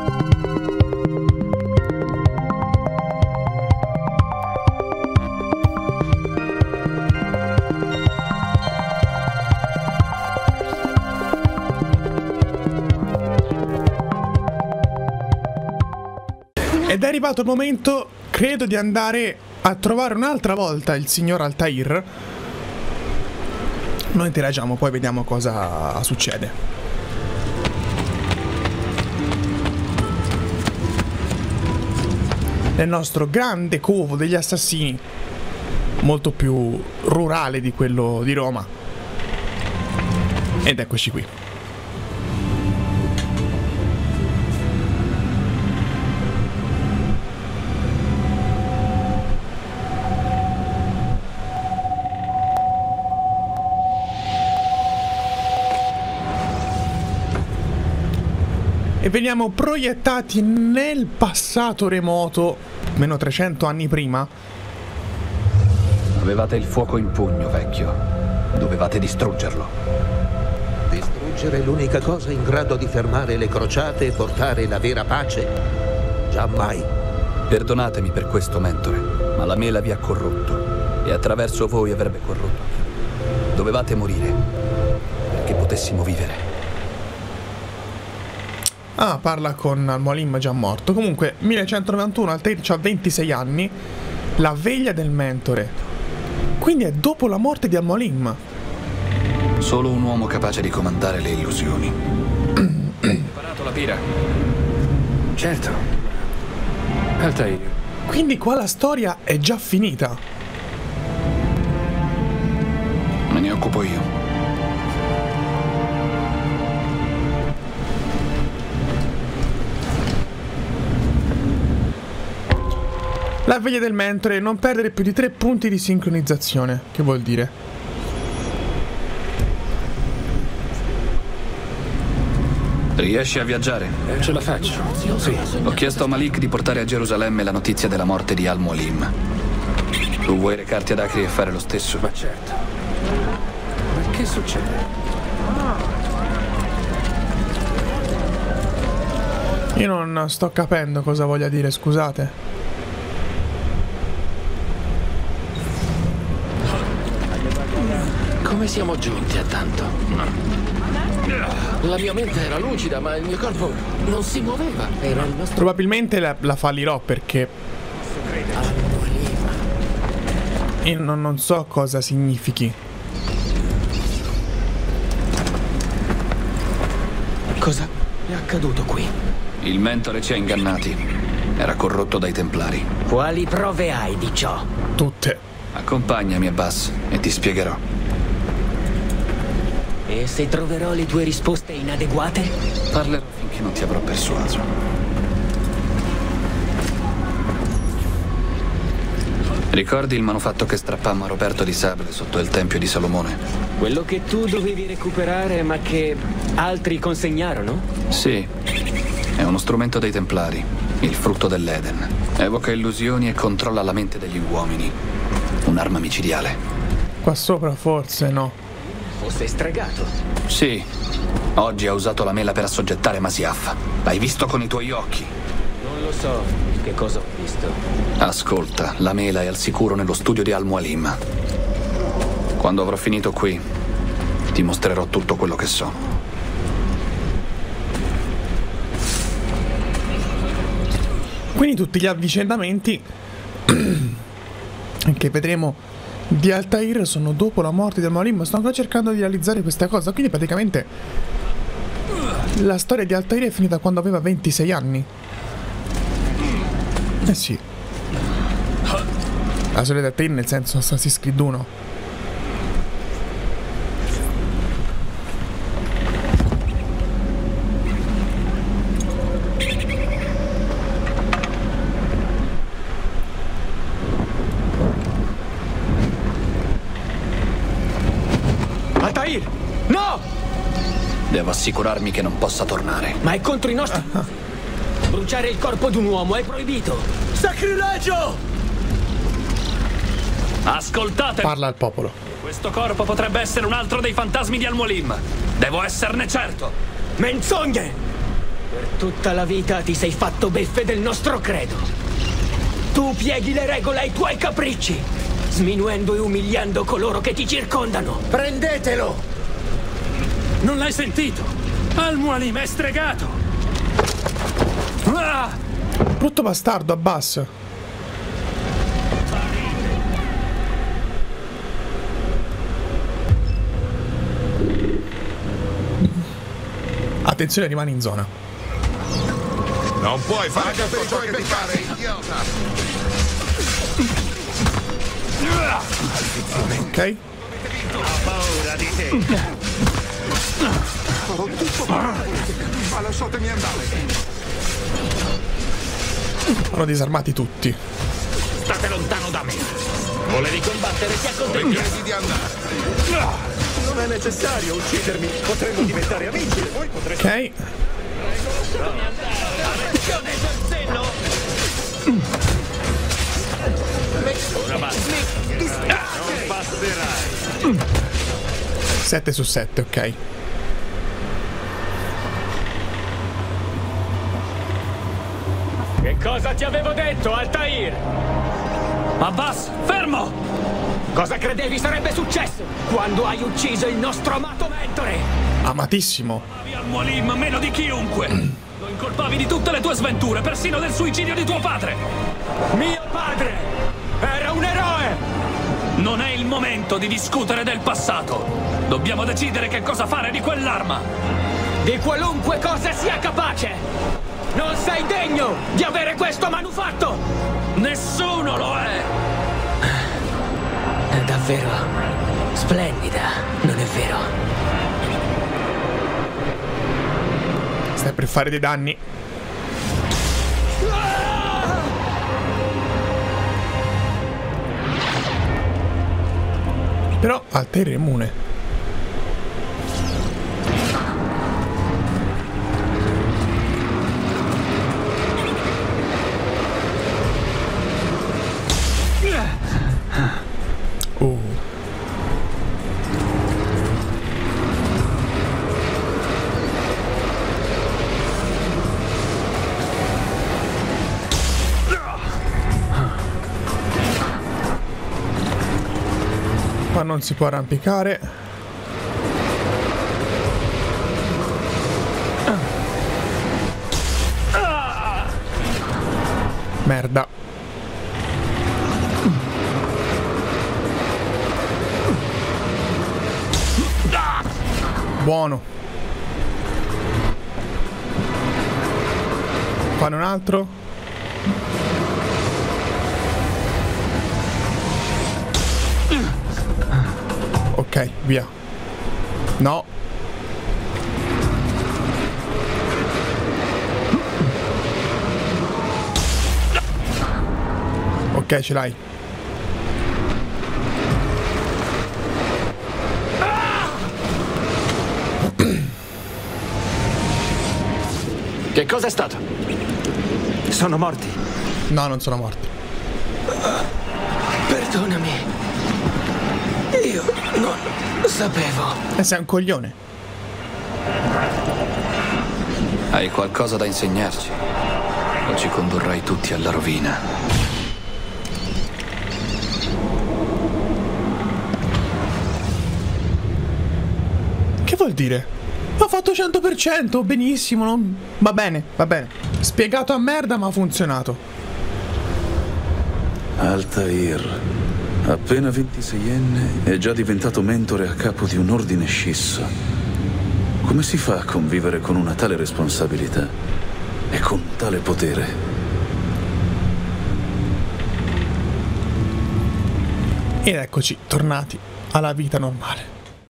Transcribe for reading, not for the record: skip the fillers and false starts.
Ed è arrivato il momento, credo, di andare a trovare un'altra volta il signor Altair. Noi interagiamo, poi vediamo cosa succede. Nel nostro grande covo degli assassini, molto più rurale di quello di Roma. Ed eccoci qui. E veniamo proiettati nel passato remoto, meno 300 anni prima. Avevate il fuoco in pugno, vecchio. Dovevate distruggerlo. Distruggere l'unica cosa in grado di fermare le crociate e portare la vera pace? Giammai. Perdonatemi per questo, mentore, ma la mela vi ha corrotto e attraverso voi avrebbe corrotto. Dovevate morire perché potessimo vivere. Ah, parla con Al-Mualim già morto. Comunque, 1191, Altair ha 26 anni. La veglia del mentore. Quindi è dopo la morte di Al-Mualim. Solo un uomo capace di comandare le illusioni. Hai preparato la pira? Certo. Altair. Quindi qua la storia è già finita. Me ne occupo io. La veglia del mentore, non perdere più di 3 punti di sincronizzazione. Che vuol dire? Riesci a viaggiare? Ce la faccio. Sì. Ho chiesto a Malik di portare a Gerusalemme la notizia della morte di Al-Mualim. Tu vuoi recarti ad Acri e fare lo stesso? Ma certo. Ma che succede? Io non sto capendo cosa voglia dire, scusate. Come siamo giunti a tanto? La mia mente era lucida, ma il mio corpo non si muoveva. Era il nostro... Probabilmente la fallirò perché io non so cosa significhi. Cosa è accaduto qui? Il mentore ci ha ingannati. Era corrotto dai Templari. Quali prove hai di ciò? Tutte. Accompagnami, Abbas, e ti spiegherò. E se troverò le tue risposte inadeguate? Parlerò finché non ti avrò persuaso. Ricordi il manufatto che strappammo a Roberto di Sable sotto il Tempio di Salomone? Quello che tu dovevi recuperare ma che altri consegnarono? Sì, è uno strumento dei Templari, il frutto dell'Eden. Evoca illusioni e controlla la mente degli uomini. Un'arma micidiale. Qua sopra forse no. Fosse stregato. Sì, oggi ha usato la mela per assoggettare Masiaf. L'hai visto con i tuoi occhi? Non lo so che cosa ho visto. Ascolta, la mela è al sicuro nello studio di Al-Mualim. Quando avrò finito qui, ti mostrerò tutto quello che so. Quindi tutti gli avvicendamenti che vedremo di Altair sono dopo la morte di Al-Mualim. Sto ancora cercando di realizzare questa cosa. Quindi praticamente la storia di Altair è finita quando aveva 26 anni. Eh sì. La storia di Altair nel senso Assassin's Creed 1. Altair! No! Devo assicurarmi che non possa tornare. Ma è contro i nostri... Bruciare il corpo di un uomo è proibito! Sacrilegio! Ascoltate! Parla al popolo. Questo corpo potrebbe essere un altro dei fantasmi di Al-Mualim. Devo esserne certo. Menzogne! Per tutta la vita ti sei fatto beffe del nostro credo. Tu pieghi le regole ai tuoi capricci, sminuendo e umiliando coloro che ti circondano. Prendetelo! Non l'hai sentito? Al-Mualim è stregato! Ah! Brutto bastardo, Abbas. Attenzione, rimani in zona. Non puoi fare per i tuoi peccati, idiota! Ok. Ho paura di te! Farò tutto ma lasciatemi andare! Sono disarmati tutti. State lontano da me! Volevi combattere, ti accontenti. Dove credi di andare? Non è necessario uccidermi, potremmo diventare amici e voi potreste... Ok. Attenzione, Giorzello! Non passerai! 7 su 7, ok. Che cosa ti avevo detto, Altair? Abbas, fermo! Cosa credevi sarebbe successo quando hai ucciso il nostro amato mentore? Amatissimo. Amavi Al-Mualim meno di chiunque! Lo incolpavi di tutte le tue sventure, persino del suicidio di tuo padre! Mio padre era un eroe! Non è il momento di discutere del passato! Dobbiamo decidere che cosa fare di quell'arma! Di qualunque cosa sia capace! Non sei degno di avere questo manufatto! Nessuno lo è! È davvero splendida, non è vero? Stai per fare dei danni. Però Altair è immune. Qua non si può arrampicare. Merda. Buono. Fanno un altro. Ok, via. No. Ok, ce l'hai. Che cosa è stato? Sono morti. No, non sono morti. Perdonami. Io non sapevo. E sei un coglione. Hai qualcosa da insegnarci? O ci condurrai tutti alla rovina? Che vuol dire? Ho fatto 100%, benissimo, non... Va bene, va bene. Spiegato a merda, ma ha funzionato. Altair, appena 26enne, è già diventato mentore a capo di un ordine scisso. Come si fa a convivere con una tale responsabilità e con tale potere? Ed eccoci, tornati alla vita normale.